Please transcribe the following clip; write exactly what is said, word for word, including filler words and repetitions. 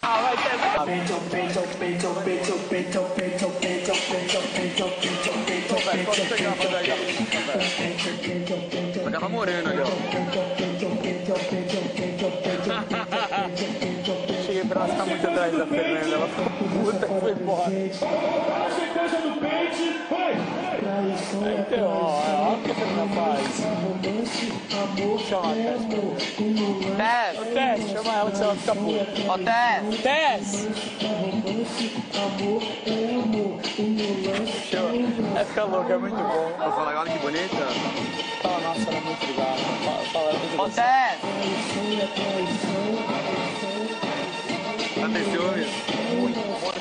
Ah, vai ter. Tava morando ali, ó. Cheguei pra ela ficar muito atrás da Fernanda, ela ficou puta e foi embora. A sequência do pente, vai! Então, ó, olha o que a Fernanda faz. Chama a Tess. Ô, Tess, chama ela que você vai ficar puta. Ó, Tess! Tess! Chama. Vai ficar louca, é muito bom. Vou falar, olha que bonita. Fala, nossa, ela é muito legal. Fala, fala, ela é muito Ó, legal. Tess! Tá tem ciúmes? Muito bom.